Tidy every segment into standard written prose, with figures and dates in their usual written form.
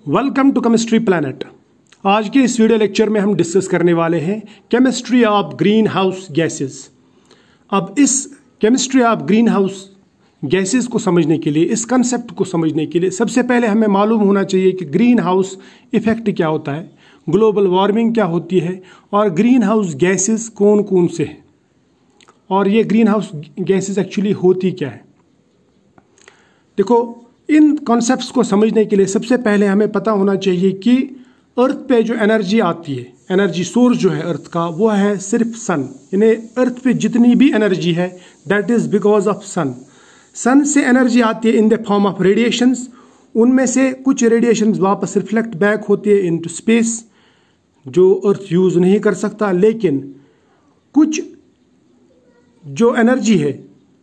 Welcome to chemistry planet. आज के इस वीडियो लेक्चर में हम डिस्कस करने वाले हैं chemistry of green house gases. अब इस chemistry of green house gases को समझने के लिए, इस कंसेप्ट को समझने के लिए सबसे पहले हमें मालूम होना चाहिए कि ग्रीन हाउस इफेक्ट क्या होता है, ग्लोबल वार्मिंग क्या होती है और ग्रीन हाउस गैसेस कौन कौन से हैं और ये ग्रीन हाउस गैसेस एक्चुअली होती क्या है। देखो, इन कॉन्सेप्ट्स को समझने के लिए सबसे पहले हमें पता होना चाहिए कि अर्थ पे जो एनर्जी आती है, एनर्जी सोर्स जो है अर्थ का, वो है सिर्फ सन। यानी अर्थ पे जितनी भी एनर्जी है that is because of sun. Sun से एनर्जी आती है in the form of radiations. उनमें से कुछ रेडिएशंस वापस रिफ्लेक्ट बैक होती है इनटू स्पेस, जो अर्थ यूज नहीं कर सकता। लेकिन कुछ जो एनर्जी है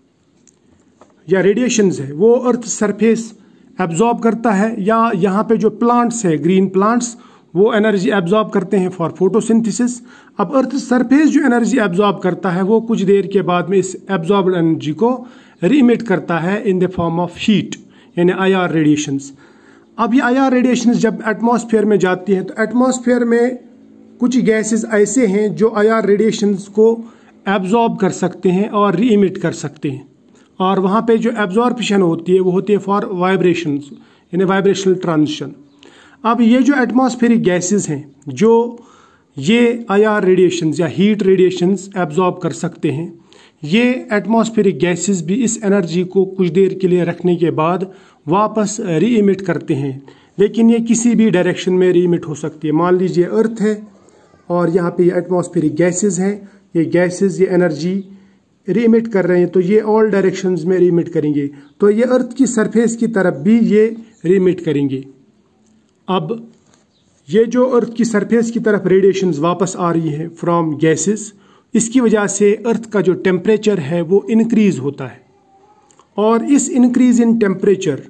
या रेडिएशंस है वो अर्थ सरफेस एब्जॉर्ब करता है, या यहाँ पे जो प्लांट्स है, ग्रीन प्लांट्स, वो एनर्जी एब्जॉर्ब करते हैं फॉर फोटोसिंथेसिस। अब अर्थ सरफेस जो एनर्जी एब्जॉर्ब करता है वो कुछ देर के बाद में इस एब्जॉर्ब्ड एनर्जी को रीमिट करता है in the form of heat, यानी IR रेडिएशंस। अब ये IR रेडिएशंस जब एटमॉस्फेयर में जाती हैं तो एटमॉस्फेयर में कुछ गैसेस ऐसे हैं जो IR रेडिएशंस को एब्जॉर्ब कर सकते हैं और रीमिट कर सकते हैं, और वहाँ पे जो एब्जॉर्प्शन होती है वो होती है फॉर वाइब्रेशंस, यानी वाइब्रेशनल ट्रांजिशन। अब ये जो एटमॉस्फेरिक गैसेस हैं जो ये IR रेडिएशंस या हीट रेडिएशंस एब्जॉर्ब कर सकते हैं, ये एटमॉस्फेरिक गैसेस भी इस एनर्जी को कुछ देर के लिए रखने के बाद वापस रीइमिट करते हैं। लेकिन ये किसी भी डायरेक्शन में रीइमिट हो सकती है। मान लीजिए अर्थ है और यहाँ पे एटमॉस्फेरिक गैसेस हैं, ये गैसेस ये एनर्जी रीमिट कर रहे हैं तो ये ऑल डायरेक्शंस में रीमिट करेंगे, तो ये अर्थ की सरफेस की तरफ भी ये रीमिट करेंगे। अब ये जो अर्थ की सरफेस की तरफ रेडिएशंस वापस आ रही है फ्रॉम गैसेस, इसकी वजह से अर्थ का जो टेम्परेचर है वो इंक्रीज होता है, और इस increase in temperature,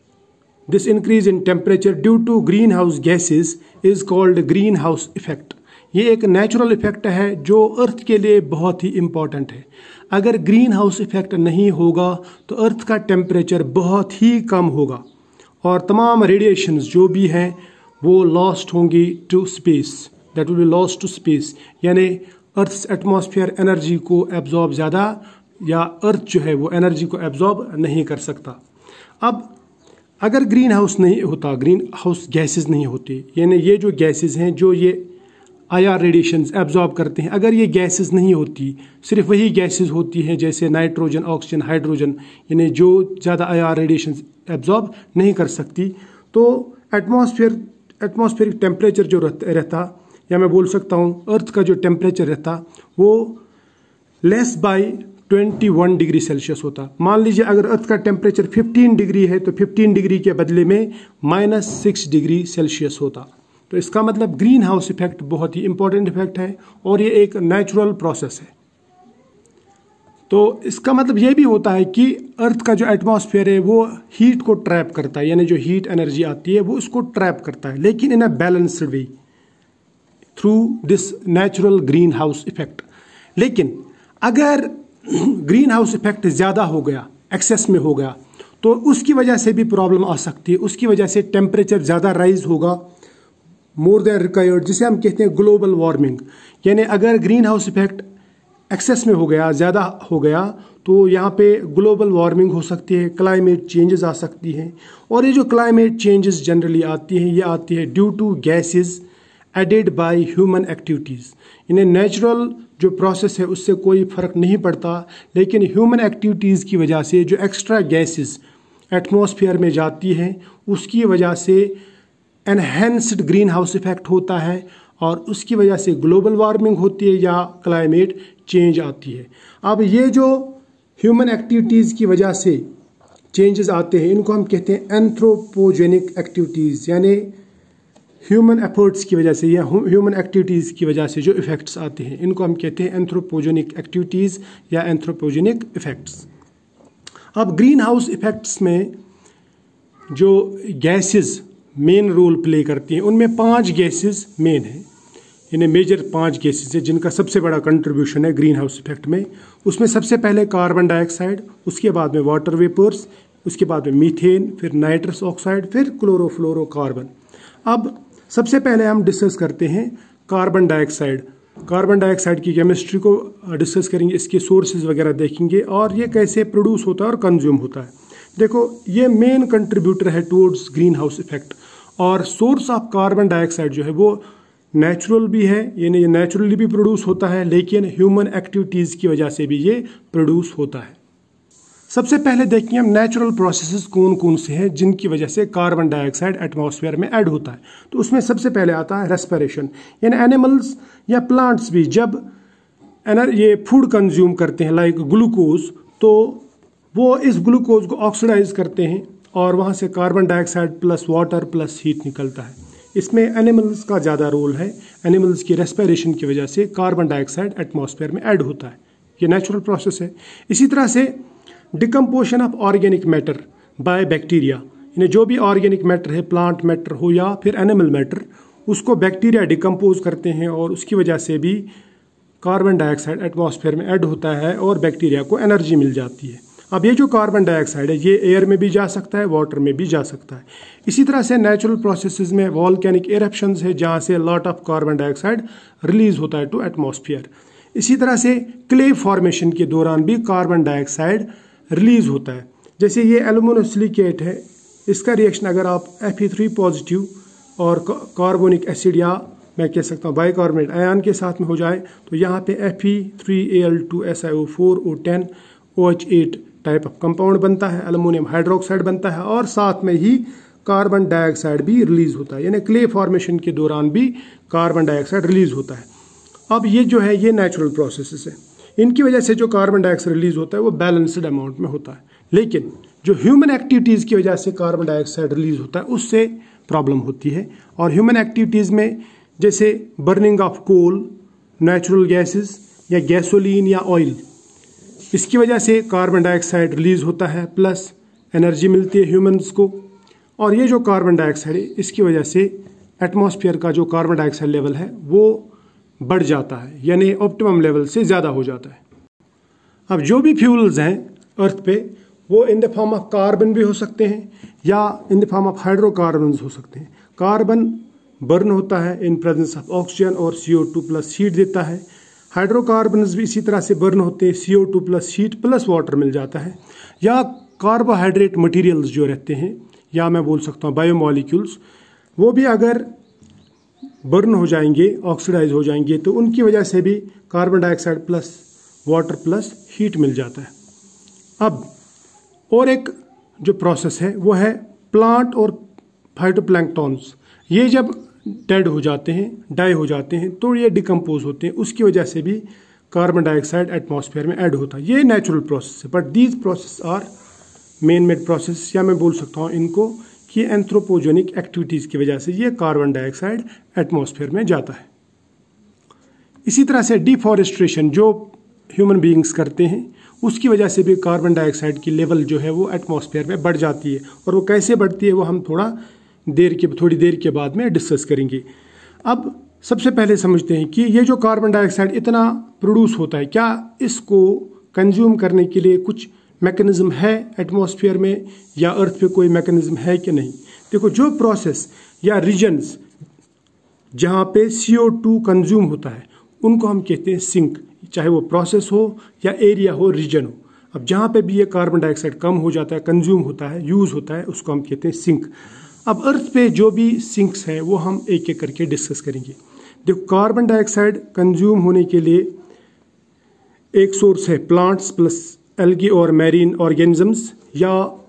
this increase in temperature due to green house gases is called green house effect. ये एक नेचुरल इफेक्ट है जो अर्थ के लिए बहुत ही इंपॉर्टेंट है। अगर ग्रीन हाउस इफेक्ट नहीं होगा तो अर्थ का टेम्परेचर बहुत ही कम होगा और तमाम रेडिएशंस जो भी हैं वो लॉस्ट होंगी to space, that will be lost to space. यानी अर्थ एटमॉस्फेयर एनर्जी को एब्जॉर्ब ज़्यादा, या अर्थ जो है वो एनर्जी को एब्जॉर्ब नहीं कर सकता। अब अगर ग्रीन हाउस नहीं होता, ग्रीन हाउस गैसेस नहीं होती, यानी ये जो गैसेस हैं जो ये IR रेडिएशंस एब्जॉर्ब करते हैं, अगर ये गैसेस नहीं होती, सिर्फ वही गैसेस होती हैं जैसे नाइट्रोजन, ऑक्सीजन, हाइड्रोजन, यानी जो ज़्यादा IR रेडिएशंस एब्जॉर्ब नहीं कर सकती, तो एटमॉस्फेरिक टेम्परेचर जो रहता, या मैं बोल सकता हूँ अर्थ का जो टेम्परेचर रहता वो लेस बाय 21 डिग्री सेल्सियस होता। मान लीजिए अगर अर्थ का टेम्परेचर 15 डिग्री है तो 15 डिग्री के बदले में -6 डिग्री सेल्सियस होता। तो इसका मतलब ग्रीन हाउस इफेक्ट बहुत ही इंपॉर्टेंट इफेक्ट है और ये एक नेचुरल प्रोसेस है। तो इसका मतलब ये भी होता है कि अर्थ का जो एटमॉस्फेयर है वो हीट को ट्रैप करता है, यानी जो हीट एनर्जी आती है वो उसको ट्रैप करता है, लेकिन in a balanced way through this natural green house effect. लेकिन अगर ग्रीन हाउस इफेक्ट ज़्यादा हो गया, एक्सेस में हो गया, तो उसकी वजह से भी प्रॉब्लम आ सकती है। उसकी वजह से टेम्परेचर ज़्यादा राइज होगा, मोर देन रिक्वायर्ड, जिसे हम कहते हैं ग्लोबल वार्मिंग। यानी अगर ग्रीन हाउस इफेक्ट एक्सेस में हो गया, ज़्यादा हो गया, तो यहाँ पे ग्लोबल वार्मिंग हो सकती है, क्लाइमेट चेंजेस आ सकती हैं। और ये जो क्लाइमेट चेंजेस जनरली आती हैं, ये आती है due to gases added by human activities. इन्हें नेचुरल जो प्रोसेस है उससे कोई फ़र्क नहीं पड़ता, लेकिन ह्यूमन एक्टिविटीज़ की वजह से जो एक्स्ट्रा गैसेस एटमॉस्फेयर में जाती हैं उसकी वजह से एनहेंस्ड ग्रीन हाउस इफेक्ट होता है, और उसकी वजह से ग्लोबल वार्मिंग होती है या क्लाइमेट चेंज आती है। अब ये जो ह्यूमन एक्टिविटीज़ की वजह से चेंजेस आते हैं इनको हम कहते हैं एंथ्रोपोजेनिक एक्टिविटीज़, यानी ह्यूमन एफर्ट्स की वजह से या ह्यूमन एक्टिविटीज़ की वजह से जो इफ़ेक्ट्स आते हैं इनको हम कहते हैं एंथ्रोपोजेनिक एक्टिविटीज़ या एंथ्रोपोजेनिक इफ़ेक्ट्स। अब ग्रीन हाउस इफ़ेक्ट्स में जो गैसेस मेन रोल प्ले करती हैं उनमें 5 गैसेस मेन हैं, यानी मेजर 5 गैसेस हैं जिनका सबसे बड़ा कंट्रीब्यूशन है ग्रीन हाउस इफेक्ट में। उसमें सबसे पहले कार्बन डाइऑक्साइड, उसके बाद में वाटर वेपर्स, उसके बाद में मीथेन, फिर नाइट्रस ऑक्साइड, फिर क्लोरोफ्लोरोकार्बन। अब सबसे पहले हम डिस्कस करते हैं कार्बन डाइऑक्साइड। कार्बन डाइऑक्साइड की केमिस्ट्री को डिस्कस करेंगे, इसके सोर्सेज वगैरह देखेंगे और ये कैसे प्रोड्यूस होता है और कंज्यूम होता है। देखो, ये मेन कंट्रीब्यूटर है टुवर्ड्स ग्रीन हाउस इफेक्ट। और सोर्स ऑफ कार्बन डाइऑक्साइड जो है वो नेचुरल भी है, यानी ये नेचुरली भी प्रोड्यूस होता है, लेकिन ह्यूमन एक्टिविटीज़ की वजह से भी ये प्रोड्यूस होता है। सबसे पहले देखिए हम नेचुरल प्रोसेसेस कौन कौन से हैं जिनकी वजह से कार्बन डाइऑक्साइड एटमॉस्फेयर में ऐड होता है। तो उसमें सबसे पहले आता है रेस्पिरेशन, यानी एनिमल्स या प्लांट्स भी जब ये फूड कंज्यूम करते हैं लाइक ग्लूकोज, तो वो इस ग्लूकोज को ऑक्सीडाइज करते हैं और वहाँ से carbon dioxide plus water plus heat निकलता है। इसमें एनिमल्स का ज़्यादा रोल है। एनिमल्स की रेस्पिरेशन की वजह से कार्बन डाइऑक्साइड एटमॉस्फेयर में ऐड होता है, ये नेचुरल प्रोसेस है। इसी तरह से decomposition of organic matter by bacteria, यानी जो भी ऑर्गेनिक मैटर है, प्लांट मैटर हो या फिर एनिमल मैटर, उसको बैक्टीरिया डिकम्पोज करते हैं और उसकी वजह से भी कार्बन डाइऑक्साइड एटमॉस्फेयर में ऐड होता है और बैक्टीरिया को एनर्जी मिल जाती है। अब ये जो कार्बन डाइऑक्साइड है ये एयर में भी जा सकता है, वाटर में भी जा सकता है। इसी तरह से नेचुरल प्रोसेसेस में वॉल्केनिक इरप्शंस है जहाँ से lot of carbon dioxide release होता है टू एटमॉस्फेयर। इसी तरह से क्ले फॉर्मेशन के दौरान भी कार्बन डाइऑक्साइड रिलीज होता है। जैसे ये एल्यूमिनोसिलिकेट है, इसका रिएक्शन अगर आप Fe3 पॉजिटिव और कार्बोनिक एसिड या मैं कह सकता हूँ बाइकार्बोनेट आयन के साथ में हो जाए तो यहाँ पे Fe3Al2SiO4O10 OH8 type of compound बनता है, एल्युमिनियम हाइड्रोक्साइड बनता है और साथ में ही कार्बन डाइऑक्साइड भी रिलीज होता है, यानी क्ले फॉर्मेशन के दौरान भी कार्बन डाइऑक्साइड रिलीज होता है। अब ये जो है ये नेचुरल प्रोसेसेस है, इनकी वजह से जो कार्बन डाइऑक्साइड रिलीज होता है वो बैलेंस्ड अमाउंट में होता है। लेकिन जो ह्यूमन एक्टिविटीज़ की वजह से कार्बन डाइऑक्साइड रिलीज होता है उससे प्रॉब्लम होती है। और ह्यूमन एक्टिविटीज़ में जैसे burning of coal, natural gases या गैसोलीन या ऑयल, इसकी वजह से कार्बन डाइऑक्साइड रिलीज होता है, प्लस एनर्जी मिलती है ह्यूमंस को। और ये जो कार्बन डाइऑक्साइड है इसकी वजह से एटमॉस्फेयर का जो कार्बन डाइऑक्साइड लेवल है वो बढ़ जाता है, यानी ऑप्टिमम लेवल से ज़्यादा हो जाता है। अब जो भी फ्यूल्स हैं अर्थ पे वो in the form of carbon भी हो सकते हैं या in the form of hydrocarbons हो सकते हैं। कार्बन बर्न होता है इन प्रेजेंस ऑफ ऑक्सीजन और CO2 प्लस हीट देता है। हाइड्रोकार्बन्स भी इसी तरह से बर्न होते हैं, CO2 plus heat plus water मिल जाता है। या कार्बोहाइड्रेट मटेरियल्स जो रहते हैं या मैं बोल सकता हूँ बायोमॉलिक्यूल्स, वो भी अगर बर्न हो जाएंगे, ऑक्सीडाइज हो जाएंगे, तो उनकी वजह से भी carbon dioxide plus water plus heat मिल जाता है। अब और एक जो प्रोसेस है वो है प्लांट और फाइटोप्लैंक्टॉन्स। ये जब डेड हो जाते हैं, डाई हो जाते हैं, तो ये डिकम्पोज होते हैं, उसकी वजह से भी कार्बन डाइऑक्साइड एटमॉस्फेयर में ऐड होता है। ये नेचुरल प्रोसेस है, but these process are man made process, या मैं बोल सकता हूँ इनको कि एंथ्रोपोजेनिक एक्टिविटीज़ की वजह से ये कार्बन डाइऑक्साइड एटमॉस्फेयर में जाता है। इसी तरह से डिफॉरेस्ट्रेशन जो ह्यूमन बीइंग्स करते हैं उसकी वजह से भी कार्बन डाइऑक्साइड की लेवल जो है वो एटमॉस्फेयर में बढ़ जाती है। और वो कैसे बढ़ती है वो हम थोड़ी देर के बाद में डिस्कस करेंगे। अब सबसे पहले समझते हैं कि ये जो कार्बन डाइऑक्साइड इतना प्रोड्यूस होता है, क्या इसको कंज्यूम करने के लिए कुछ मैकेनिज्म है एटमॉस्फेयर में या अर्थ पे कोई मैकेनिज्म है कि नहीं। देखो, जो प्रोसेस या रीजन्स जहाँ पे CO2 कंज्यूम होता है उनको हम कहते हैं सिंक, चाहे वो प्रोसेस हो या एरिया हो, रीजन हो। अब जहाँ पे भी ये कार्बन डाइऑक्साइड कम हो जाता है, कंज्यूम होता है, यूज होता है, उसको हम कहते हैं सिंक। अब अर्थ पे जो भी सिंक्स हैं वो हम एक एक करके डिस्कस करेंगे। देखो, कार्बन डाइऑक्साइड कंज्यूम होने के लिए एक सोर्स है प्लांट्स प्लस एल्गी और मैरीन ऑर्गेनिजम्स, या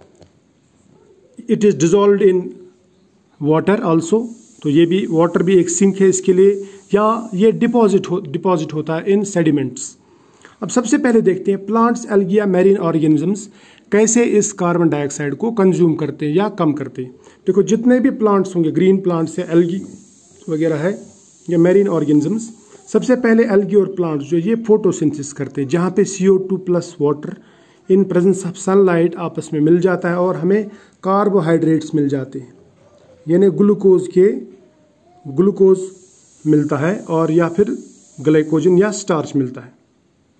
it is dissolved in water also, तो ये भी वाटर भी एक सिंक है इसके लिए, या ये डिपॉजिट होता है इन सेडिमेंट्स। अब सबसे पहले देखते हैं प्लांट्स, एल्गी या मैरीन ऑर्गेनिजम्स कैसे इस कार्बन डाइऑक्साइड को कंज्यूम करते हैं या कम करते हैं। देखो, जितने भी प्लांट्स होंगे, ग्रीन प्लांट्स या एल्गी वगैरह है या मैरीन ऑर्गेनिजम्स, सबसे पहले एल्गी और प्लांट्स जो ये फोटोसिंथेसिस करते हैं, जहाँ पे CO2 plus water in presence of sunlight आपस में मिल जाता है और हमें कार्बोहाइड्रेट्स मिल जाते हैं, यानी ग्लूकोज मिलता है और या फिर ग्लाइकोजन या स्टार्च मिलता है।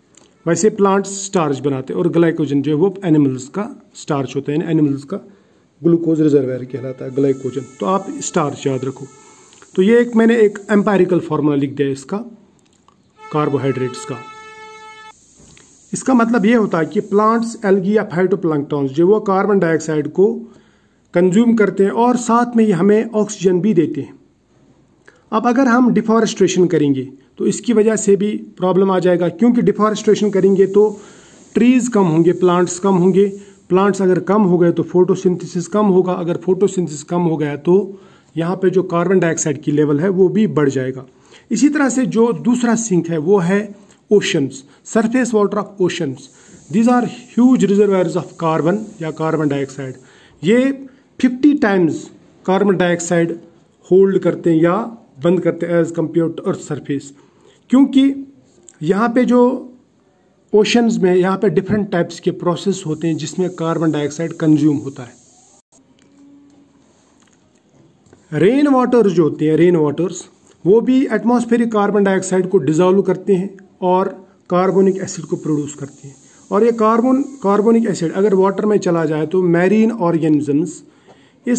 वैसे प्लांट्स स्टार्च बनाते हैं और ग्लाइकोजन जो है वो एनिमल्स का स्टार्च होता है, एनिमल्स का ग्लूकोज रिजर्वायर कहलाता है, ग्लाइकोजन। तो आप स्टार्च याद रखो। तो ये मैंने एक एम्पायरिकल फार्मूला लिख दिया इसका कार्बोहाइड्रेट्स का। इसका मतलब ये होता है कि प्लांट्स, एल्गी या फाइटोप्लैंक्टन्स जो वो कार्बन डाइऑक्साइड को कंज्यूम करते हैं और साथ में ही हमें ऑक्सीजन भी देते हैं। अब अगर हम डिफॉरेस्ट्रेशन करेंगे तो इसकी वजह से भी प्रॉब्लम आ जाएगा, क्योंकि डिफॉरेस्ट्रेशन करेंगे तो ट्रीज कम होंगे, प्लांट्स कम होंगे। प्लांट्स अगर कम हो गए तो फोटोसिंथेसिस कम होगा, अगर फोटोसिंथेसिस कम हो गया तो यहाँ पे जो कार्बन डाइऑक्साइड की लेवल है वो भी बढ़ जाएगा। इसी तरह से जो दूसरा सिंक है वो है oceans, surface water of oceans. These are huge reservoirs of carbon या कार्बन डाइऑक्साइड। ये 50 टाइम्स कार्बन डाइऑक्साइड होल्ड करते हैं या बंद करते हैं as compare to earth surface, क्योंकि यहाँ पे जो ओशंस में यहाँ पे डिफरेंट टाइप्स के प्रोसेस होते हैं जिसमें कार्बन डाइऑक्साइड कंज्यूम होता है। रेन वाटर्स जो होते हैं, रेन वाटर्स, वो भी एटमॉस्फेरिक कार्बन डाइऑक्साइड को डिजॉल्व करते हैं और कार्बोनिक एसिड को प्रोड्यूस करते हैं। और ये कार्बोनिक एसिड अगर वाटर में चला जाए तो मैरीन ऑर्गेनिजम्स इस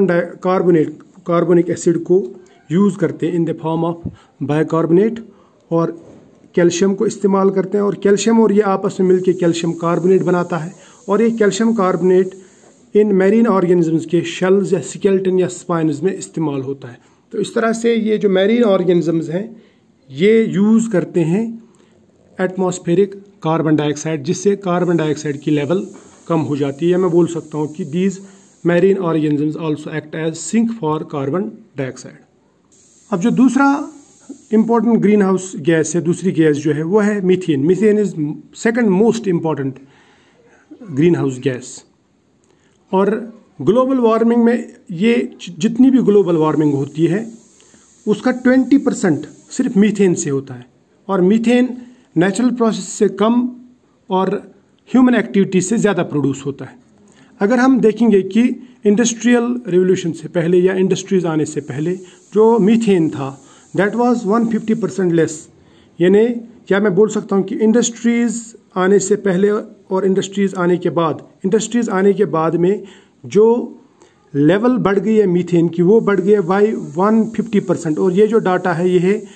कार्बोनिक एसिड को यूज़ करते हैं in the form of bicarbonate और कैल्शियम को इस्तेमाल करते हैं। और कैल्शियम और ये आपस में मिलकर कैल्शियम कार्बोनेट बनाता है और ये कैल्शियम कार्बोनेट इन मैरीन ऑर्गेनिजम्स के शेल्स या स्केलेटन या स्पाइन्स में इस्तेमाल होता है। तो इस तरह से ये जो मैरीन ऑर्गेनिजम्स हैं ये यूज़ करते हैं एटमॉस्फेरिक कार्बन डाइऑक्साइड, जिससे कार्बन डाइऑक्साइड की लेवल कम हो जाती है। मैं बोल सकता हूँ कि these marine organisms also act as sink for carbon dioxide. अब जो दूसरा इंपॉर्टेंट ग्रीन हाउस गैस है, दूसरी गैस जो है वो है methane. Methane is second most important green house gas. और ग्लोबल वार्मिंग में ये जितनी भी ग्लोबल वार्मिंग होती है उसका 20% सिर्फ मीथेन से होता है। और मीथेन नेचुरल प्रोसेस से कम और ह्यूमन एक्टिविटी से ज़्यादा प्रोड्यूस होता है। अगर हम देखेंगे कि इंडस्ट्रियल रिवोल्यूशन से पहले या इंडस्ट्रीज आने से पहले जो मीथेन था दैट वाज 150% लेस, यानी क्या मैं बोल सकता हूँ कि इंडस्ट्रीज आने से पहले और इंडस्ट्रीज आने के बाद में जो लेवल बढ़ गई है मीथेन की वो बढ़ गई है बाई 150%। और ये जो डाटा है ये है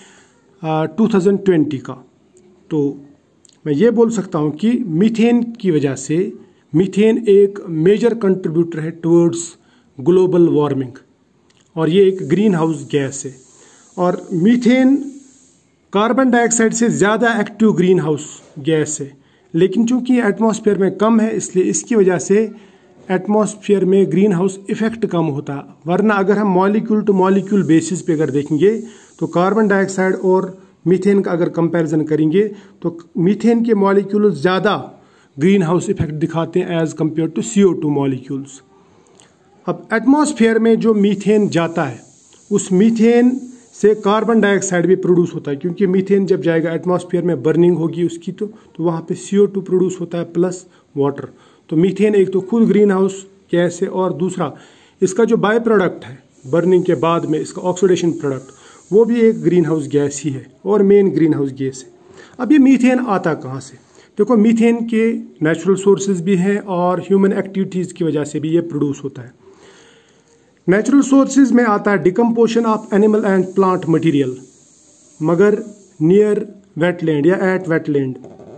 2020 का। तो मैं ये बोल सकता हूँ कि मीथेन की वजह से मीथेन एक मेजर कंट्रीब्यूटर है टुवर्ड्स ग्लोबल वार्मिंग और ये एक ग्रीन हाउस गैस है। और मीथेन कार्बन डाइऑक्साइड से ज़्यादा एक्टिव ग्रीन हाउस गैस है, लेकिन चूंकि एटमॉस्फेयर में कम है इसलिए इसकी वजह से एटमॉस्फेयर में ग्रीन हाउस इफेक्ट कम होता है। वरना अगर हम मॉलिक्यूल टू मॉलिक्यूल बेसिस पे अगर देखेंगे तो कार्बन डाइऑक्साइड और मीथेन का अगर कंपैरिजन करेंगे तो मीथेन के मॉलिक्यूल ज़्यादा ग्रीन हाउस इफेक्ट दिखाते हैं as compare to CO2 molecules. अब एटमॉस्फेयर में जो मीथेन जाता है उस मीथेन से कार्बन डाइऑक्साइड भी प्रोड्यूस होता है, क्योंकि मीथेन जब जाएगा एटमॉस्फेयर में बर्निंग होगी उसकी तो वहाँ पे CO2 प्रोड्यूस होता है प्लस वाटर। तो मीथेन एक तो खुद ग्रीन हाउस गैस है और दूसरा इसका जो बाय प्रोडक्ट है बर्निंग के बाद में इसका ऑक्सीडेशन प्रोडक्ट वो भी एक ग्रीन हाउस गैस ही है और मेन ग्रीन हाउस गैस है। अब ये मीथेन आता कहाँ से? देखो मीथेन के नेचुरल सोर्सेज भी हैं और ह्यूमन एक्टिविटीज़ की वजह से भी ये प्रोड्यूस होता है। नेचुरल सोर्सेज में आता है decomposition of animal and plant material, मगर नियर वेटलैंड या at wetland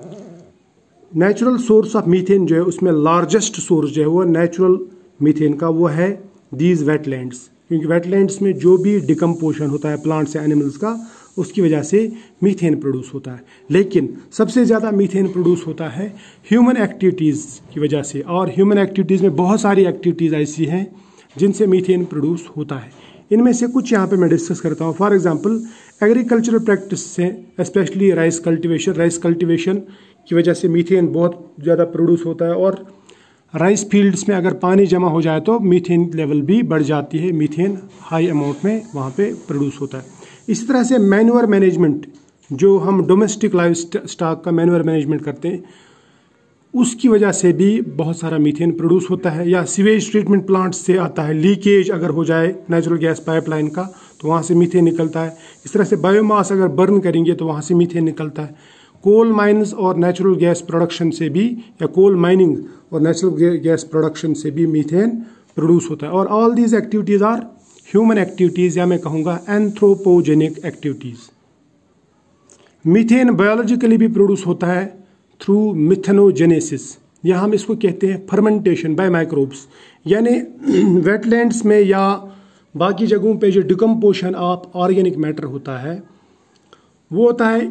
natural source of methane जो है उसमें लार्जेस्ट सोर्स जो है वो नेचुरल मीथेन का वो है दीज वेटलैंड्स, क्योंकि वेटलैंड्स में जो भी डिकम्पोजिशन होता है प्लांट्स या एनिमल्स का उसकी वजह से मीथेन प्रोड्यूस होता है। लेकिन सबसे ज़्यादा मीथेन प्रोड्यूस होता है ह्यूमन एक्टिविटीज़ की वजह से, और ह्यूमन एक्टिविटीज़ में बहुत सारी एक्टिविटीज़ ऐसी हैं जिनसे मीथेन प्रोड्यूस होता है। इनमें से कुछ यहाँ पे मैं डिस्कस करता हूँ। फॉर एग्जांपल एग्रीकल्चरल प्रैक्टिस से स्पेशली राइस कल्टीवेशन की वजह से मीथेन बहुत ज़्यादा प्रोड्यूस होता है, और राइस फील्ड्स में अगर पानी जमा हो जाए तो मीथेन लेवल भी बढ़ जाती है, मीथेन हाई अमाउंट में वहाँ पे प्रोड्यूस होता है। इसी तरह से मैन्योर मैनेजमेंट, जो हम डोमेस्टिक लाइव स्टॉक का मैन्योर मैनेजमेंट करते हैं उसकी वजह से भी बहुत सारा मीथेन प्रोड्यूस होता है। या सीवेज ट्रीटमेंट प्लांट से आता है, लीकेज अगर हो जाए नेचुरल गैस पाइपलाइन का तो वहाँ से मीथेन निकलता है। इस तरह से बायोमास अगर बर्न करेंगे तो वहाँ से मीथेन निकलता है। कोल माइंस और नेचुरल गैस प्रोडक्शन से भी, या कोल माइनिंग और नेचुरल गैस प्रोडक्शन से भी मीथेन प्रोड्यूस होता है। और all these activities are human activities, या मैं कहूँगा एंथ्रोपोजेनिक एक्टिविटीज़। मीथेन बायोलॉजिकली भी प्रोड्यूस होता है थ्रू मिथेनोजेनेसिस, या हम इसको कहते हैं फर्मेंटेशन बाय माइक्रोब्स, यानी वेटलैंड्स में या बाकी जगहों पे जो डिकम्पोजिशन ऑफ ऑर्गेनिक मैटर होता है वो होता है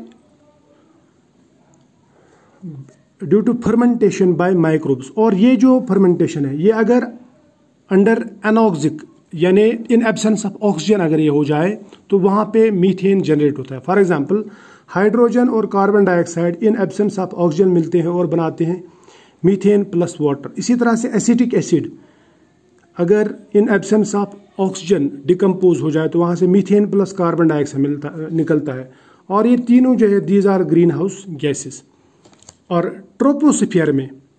due to fermentation by microbes. और ये जो फर्मेंटेशन है ये अगर अंडर एनॉक्सिक यानी इन एब्सेंस ऑफ ऑक्सीजन अगर ये हो जाए तो वहाँ पे मीथेन जनरेट होता है। फॉर एग्जांपल हाइड्रोजन और carbon dioxide in absence of oxygen मिलते हैं और बनाते हैं मीथेन प्लस वाटर। इसी तरह से एसिटिक एसिड अगर in absence of oxygen decompose हो जाए तो वहाँ से मीथेन प्लस कार्बन डाइऑक्साइड निकलता है। और ये तीनों जो है these are green house gases. और ट्रोपोस्फीयर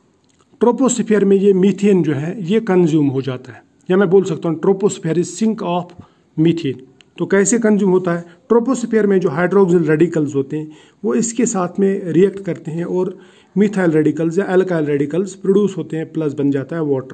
में ये मीथेन जो है ये कंज्यूम हो जाता है, या मैं बोल सकता हूँ troposphere is sink of methane. तो कैसे कंज्यूम होता है? ट्रोपोस्फीयर में जो हाइड्रोक्सिल रेडिकल्स होते हैं वो इसके साथ में रिएक्ट करते हैं और मिथाइल रेडिकल्स या एल्काइल रेडिकल्स प्रोड्यूस होते हैं, प्लस बन जाता है वाटर।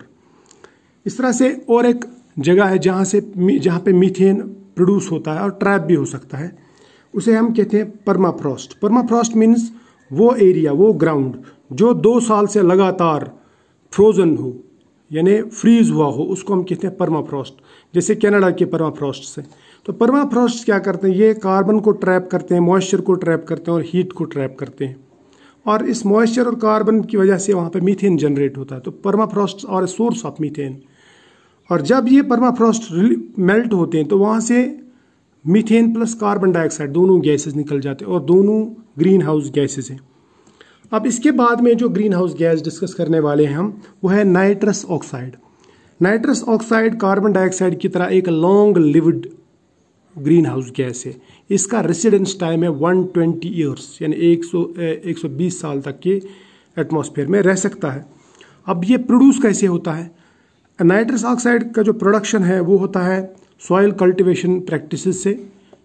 इस तरह से और एक जगह है जहाँ पे मीथेन प्रोड्यूस होता है और ट्रैप भी हो सकता है, उसे हम कहते हैं परमाफ्रॉस्ट। परमाफ्रॉस्ट मीन्स वो एरिया, वो ग्राउंड जो 2 साल से लगातार फ्रोजन हो यानी फ्रीज हुआ हो, उसको हम कहते हैं परमाफ्रॉस्ट। जैसे कनाडा के परमाफ्रॉस्ट से। तो परमाफ्रॉस्ट क्या करते हैं? ये कार्बन को ट्रैप करते हैं, मॉइस्चर को ट्रैप करते हैं और हीट को ट्रैप करते हैं, और इस मॉइस्चर और कार्बन की वजह से वहाँ पे मीथेन जनरेट होता है। तो परमाफ्रॉस्ट और ए सोर्स ऑफ मीथेन। और जब ये परमाफ्रॉस्ट मेल्ट होते हैं तो वहाँ से मीथेन प्लस कार्बन डाइऑक्साइड दोनों गैसेस निकल जाते हैं और दोनों ग्रीन हाउस गैसेस हैं। अब इसके बाद में जो ग्रीन हाउस गैस डिस्कस करने वाले हैं हम, वो है nitrous oxide. Nitrous oxide carbon dioxide की तरह एक long lived green house gas है। इसका रेसिडेंस टाइम है 120 ईयर्स, यानी 120 साल तक के एटमॉस्फेयर में रह सकता है। अब ये प्रोड्यूस कैसे होता है? नाइट्रस ऑक्साइड का जो प्रोडक्शन है वो होता है सॉइल कल्टीवेशन प्रैक्टिसेस से,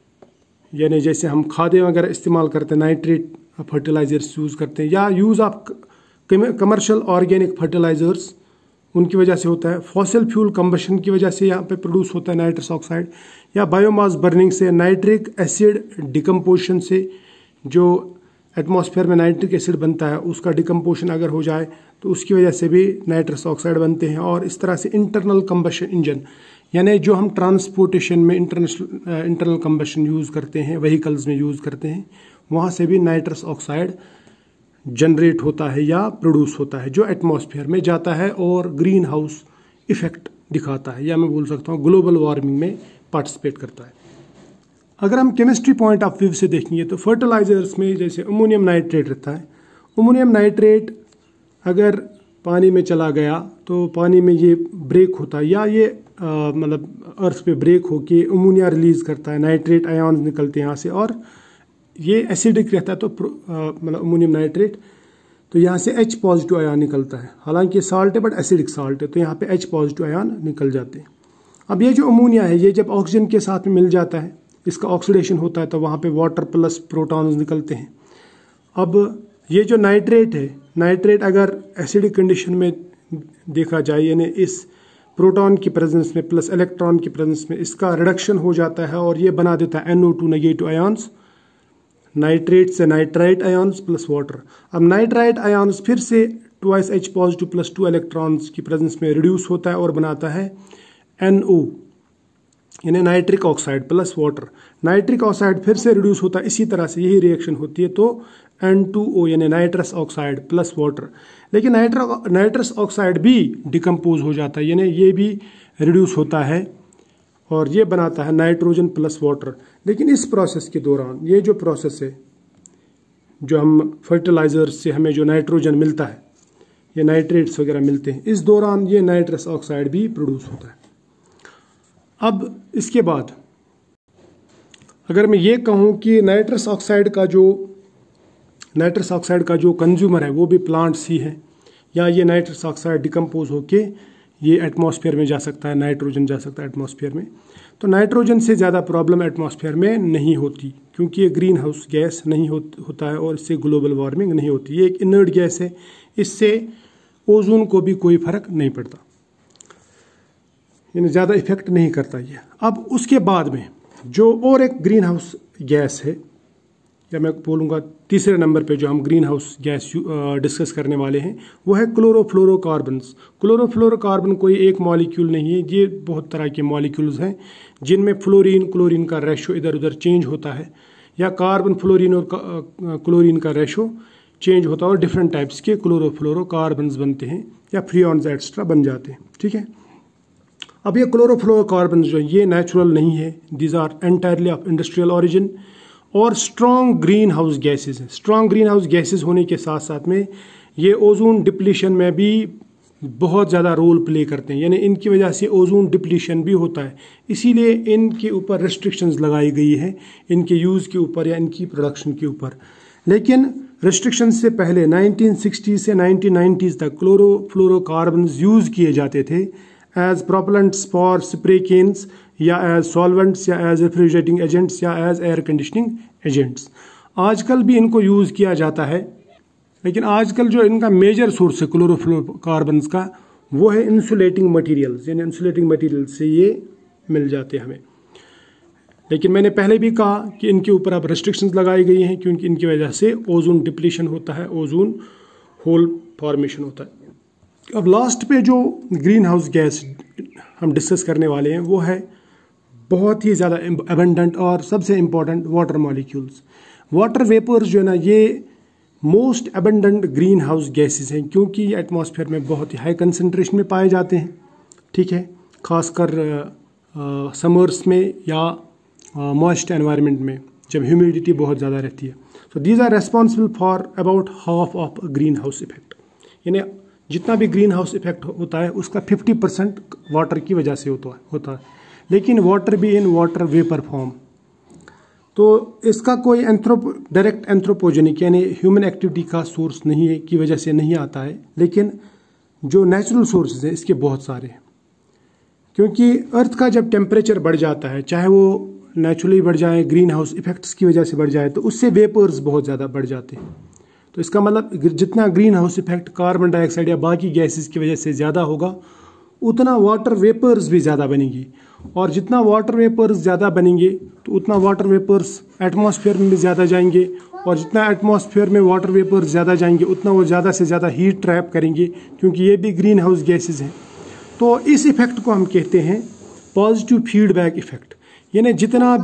यानी जैसे हम खादें वगैरह इस्तेमाल करते हैं, नाइट्रेट फर्टिलाइजर्स यूज़ करते हैं, या use of commercial organic fertilizers, उनकी वजह से होता है। फॉसिल फ्यूल कंबशन की वजह से यहाँ पे प्रोड्यूस होता है नाइट्रस ऑक्साइड, या बायोमास बर्निंग से, नाइट्रिक एसिड डिकम्पोजिशन से, जो एटमॉस्फेयर में नाइट्रिक एसिड बनता है उसका डिकम्पोजिशन अगर हो जाए तो उसकी वजह से भी नाइट्रस ऑक्साइड बनते हैं। और इस तरह से इंटरनल कंबशन इंजन, यानी जो हम ट्रांसपोर्टेशन में इंटरनल कंबशन यूज़ करते हैं, व्हीकल्स में यूज़ करते हैं, वहाँ से भी नाइट्रस ऑक्साइड जनरेट होता है या प्रोड्यूस होता है, जो एटमॉस्फेयर में जाता है और ग्रीन हाउस इफेक्ट दिखाता है, या मैं बोल सकता हूँ ग्लोबल वार्मिंग में पार्टिसिपेट करता है। अगर हम केमिस्ट्री पॉइंट ऑफ व्यू से देखेंगे तो फर्टिलाइजर्स में जैसे अमोनियम नाइट्रेट रहता है। अमोनियम नाइट्रेट अगर पानी में चला गया तो पानी में ये ब्रेक होता है, या ये मतलब अर्थ पे ब्रेक होके अमोनिया रिलीज करता है, नाइट्रेट आयन निकलते हैं यहाँ से, और ये एसिडिक रहता है तो मतलब अमोनियम नाइट्रेट, तो यहाँ से H पॉजिटिव आयन निकलता है। हालांकि साल्ट है बट एसिडिक साल्ट है, तो यहाँ पे H पॉजिटिव आयन निकल जाते हैं। अब ये जो अमोनिया है ये जब ऑक्सीजन के साथ में मिल जाता है, इसका ऑक्सीडेशन होता है, तो वहाँ पे वाटर प्लस प्रोटॉन्स निकलते हैं। अब ये जो नाइट्रेट है, नाइट्रेट अगर एसिडिक कंडीशन में देखा जाए, यानी इस प्रोटॉन की प्रेजेंस में प्लस इलेक्ट्रॉन की प्रेजेंस में इसका रिडक्शन हो जाता है और ये बना देता है NO2 नेगेटिव आयन्स, नाइट्रेट से नाइट्राइट आयन्स प्लस वाटर। अब नाइट्राइट आयन्स फिर से twice H positive plus 2 electrons की प्रेजेंस में रिड्यूस होता है और बनाता है NO, यानी nitric oxide plus water. Nitric oxide फिर से रिड्यूस होता है, इसी तरह से यही रिएक्शन होती है, तो N2O यानी नाइट्रस ऑक्साइड प्लस वाटर। लेकिन नाइट्रस ऑक्साइड भी डिकम्पोज हो जाता है, यानी ये भी रिड्यूस होता है और ये बनाता है नाइट्रोजन प्लस वाटर। लेकिन इस प्रोसेस के दौरान, ये जो प्रोसेस है, जो हम फर्टिलाइजर से हमें जो नाइट्रोजन मिलता है, ये नाइट्रेट्स वगैरह मिलते हैं, इस दौरान ये नाइट्रस ऑक्साइड भी प्रोड्यूस होता है। अब इसके बाद अगर मैं ये कहूँ कि नाइट्रस ऑक्साइड का जो कंज्यूमर है वो भी प्लांट्स ही है, या ये नाइट्रस ऑक्साइड डिकम्पोज होके ये एटमॉस्फेयर में जा सकता है, नाइट्रोजन जा सकता है एटमॉस्फेयर में, तो नाइट्रोजन से ज़्यादा प्रॉब्लम एटमॉस्फेयर में नहीं होती, क्योंकि ये ग्रीन हाउस गैस नहीं होता है और इससे ग्लोबल वार्मिंग नहीं होती। ये एक इनर्ट गैस है, इससे ओजोन को भी कोई फर्क नहीं पड़ता। यानी ज़्यादा इफेक्ट नहीं करता ये। अब उसके बाद में जो और एक ग्रीन हाउस गैस है, या मैं बोलूँगा तीसरे नंबर पे जो हम ग्रीन हाउस गैस डिस्कस करने वाले हैं, वो है क्लोरोफ्लोरोकार्बन्स। क्लोरोफ्लोरोकार्बन कोई एक मॉलिक्यूल नहीं है, ये बहुत तरह के मॉलिक्यूल्स हैं जिनमें फ्लोरीन क्लोरीन का रेशो इधर उधर चेंज होता है, या कार्बन फ्लोरीन और क्लोरीन का रेशो चेंज होता है, और डिफरेंट टाइप्स के क्लोरोफ्लोरोकार्बन्स बनते हैं या फ्रीऑन्स एक्स्ट्रा बन जाते हैं। ठीक है, अब ये क्लोरोफ्लोरोकार्बन्स जो ये नेचुरल नहीं है, these are entirely of industrial origin और स्ट्रॉन्ग ग्रीन हाउस गैसेज हैं। स्ट्रॉन्ग ग्रीन हाउस गैसेज होने के साथ साथ में ये ओजोन डिप्लीशन में भी बहुत ज़्यादा रोल प्ले करते हैं, यानी इनकी वजह से ओजोन डिप्लीशन भी होता है, इसीलिए इनके ऊपर रिस्ट्रिक्शंस लगाई गई है, इनके यूज़ के ऊपर या इनकी प्रोडक्शन के ऊपर। लेकिन रिस्ट्रिक्शंस से पहले 1960 से 1990s तक क्लोरोफ्लोरोकार्बन्स यूज़ किए जाते थे as propellants for spray cans, या एज सॉल्वेंट्स, या एज रेफ्रिजरेटिंग एजेंट्स, या एज एयर कंडीशनिंग एजेंट्स। आजकल भी इनको यूज़ किया जाता है, लेकिन आजकल जो इनका मेजर सोर्स है क्लोरोफ्लोरोकार्बन्स का, वो है इंसुलेटिंग मटेरियल्स, यानी इंसुलेटिंग मटेरियल से ये मिल जाते हैं हमें। लेकिन मैंने पहले भी कहा कि इनके ऊपर अब रेस्ट्रिक्शंस लगाई गई हैं, क्योंकि इनकी वजह से ओजोन डिप्लीशन होता है, ओजोन होल फॉर्मेशन होता है। अब लास्ट पे जो ग्रीन हाउस गैस हम डिस्कस करने वाले हैं, वो है बहुत ही ज़्यादा अबंडेंट और सबसे important water molecules. Water vapours जो है ना, ये most abundant green house gases हैं, क्योंकि ये एटमॉस्फेयर में बहुत ही हाई कंसनट्रेशन में पाए जाते हैं। ठीक है, खासकर समर्स में या मॉइस्ट एनवायरनमेंट में जब ह्यूमिडिटी बहुत ज़्यादा रहती है। So these are responsible for about half of green house effect, यानी जितना भी ग्रीन हाउस इफेक्ट होता है उसका 50% वाटर की वजह से होता है। लेकिन वाटर भी इन वाटर वेपर फॉर्म, तो इसका कोई डायरेक्ट एंथ्रोपोजेनिक यानी ह्यूमन एक्टिविटी का सोर्स नहीं है, की वजह से नहीं आता है। लेकिन जो नेचुरल सोर्सेज हैं इसके बहुत सारे हैं, क्योंकि अर्थ का जब टेम्परेचर बढ़ जाता है, चाहे वो नेचुरली बढ़ जाए, ग्रीन हाउस इफेक्ट्स की वजह से बढ़ जाए, तो उससे वेपर्स बहुत ज़्यादा बढ़ जाते हैं। तो इसका मतलब जितना green house effect carbon dioxide या बाकी गैसेस की वजह से ज़्यादा होगा, उतना वाटर वेपर्स भी ज़्यादा बनेंगी, और जितना वाटर वेपर्स ज़्यादा बनेंगे तो उतना वाटर वेपर्स एटमॉस्फेयर में भी ज़्यादा जाएंगे, और जितना एटमॉस्फेयर में वाटर वेपर्स ज़्यादा जाएंगे उतना वो ज़्यादा से ज़्यादा हीट ट्रैप करेंगे, क्योंकि ये भी ग्रीन हाउस गैसेज हैं। तो इस इफेक्ट को हम कहते हैं पॉजिटिव फीडबैक इफेक्ट, यानी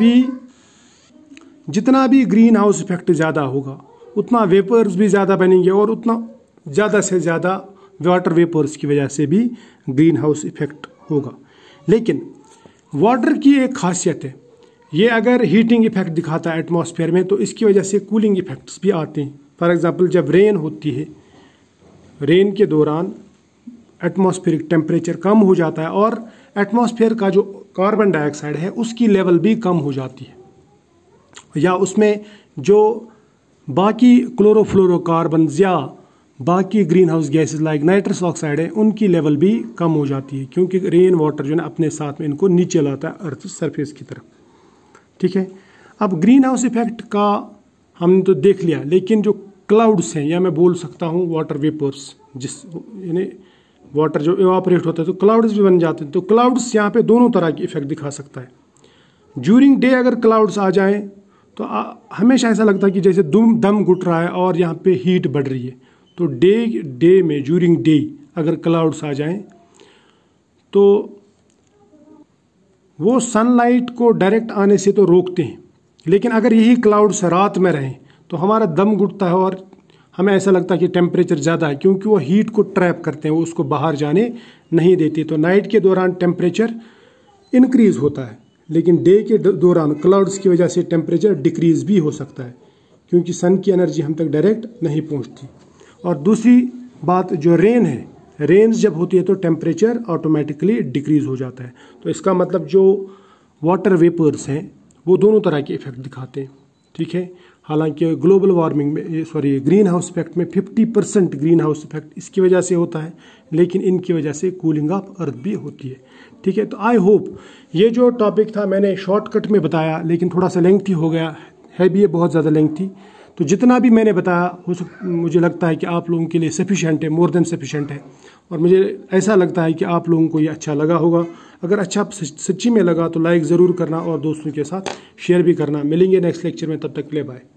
जितना भी ग्रीन हाउस इफेक्ट ज़्यादा होगा उतना वेपर्स भी ज़्यादा बनेंगे, और उतना ज़्यादा से ज़्यादा वाटर वेपर्स की वजह से भी ग्रीन हाउस इफेक्ट होगा। लेकिन वाटर की एक खासियत है, ये अगर हीटिंग इफेक्ट दिखाता है एटमॉस्फेयर में, तो इसकी वजह से कूलिंग इफेक्ट्स भी आते हैं। फॉर एग्जांपल, जब रेन होती है, रेन के दौरान एटमॉस्फेरिक टेम्परेचर कम हो जाता है, और एटमॉस्फेयर का जो कार्बन डाइऑक्साइड है उसकी लेवल भी कम हो जाती है, या उसमें जो बाकी क्लोरोफ्लोरोकार्बन्स या बाकी green house gases like nitrous oxide है, उनकी लेवल भी कम हो जाती है, क्योंकि रेन वाटर जो है ना अपने साथ में इनको नीचे लाता है अर्थ सरफेस की तरफ। ठीक है, अब ग्रीन हाउस इफेक्ट का हमने तो देख लिया, लेकिन जो क्लाउड्स हैं, या मैं बोल सकता हूँ वाटर वेपर्स, यानी वाटर जो इवापोरेट होता है तो क्लाउड्स भी बन जाते हैं। तो क्लाउड्स यहाँ पे दोनों तरह की इफेक्ट दिखा सकता है। ड्यूरिंग डे अगर क्लाउड्स आ जाएं तो हमेशा ऐसा लगता है कि जैसे दम घुट रहा है और यहाँ पे हीट बढ़ रही है। तो डे में ड्यूरिंग डे अगर क्लाउड्स आ जाएं तो वो सनलाइट को डायरेक्ट आने से तो रोकते हैं, लेकिन अगर यही क्लाउड्स रात में रहें तो हमारा दम घुटता है और हमें ऐसा लगता है कि टेम्परेचर ज़्यादा है, क्योंकि वो हीट को ट्रैप करते हैं, वो उसको बाहर जाने नहीं देते। तो नाइट के दौरान टेम्परेचर इंक्रीज़ होता है, लेकिन डे के दौरान क्लाउड्स की वजह से टेम्परेचर डिक्रीज़ भी हो सकता है, क्योंकि सन की एनर्जी हम तक डायरेक्ट नहीं पहुंचती। और दूसरी बात जो रेन है, रेन्स जब होती है तो टेम्परेचर ऑटोमेटिकली डिक्रीज़ हो जाता है। तो इसका मतलब जो वाटर वेपर्स हैं वो दोनों तरह के इफेक्ट दिखाते हैं। ठीक है, हालांकि ग्लोबल वार्मिंग में ग्रीन हाउस इफेक्ट में 50% ग्रीन हाउस इफेक्ट इसकी वजह से होता है, लेकिन इनकी वजह से कूलिंग ऑफ अर्थ भी होती है। ठीक है, तो आई होप ये जो टॉपिक था मैंने शॉर्टकट में बताया, लेकिन थोड़ा सा लेंथी हो गया है भी, ये बहुत ज़्यादा लेंथी। तो जितना भी मैंने बताया मुझे लगता है कि आप लोगों के लिए सफिशिएंट है, मोर देन सफिशिएंट है, और मुझे ऐसा लगता है कि आप लोगों को ये अच्छा लगा होगा। अगर अच्छा सच्ची में लगा तो लाइक ज़रूर करना और दोस्तों के साथ शेयर भी करना। मिलेंगे नेक्स्ट लेक्चर में, तब तक के लिए बाय।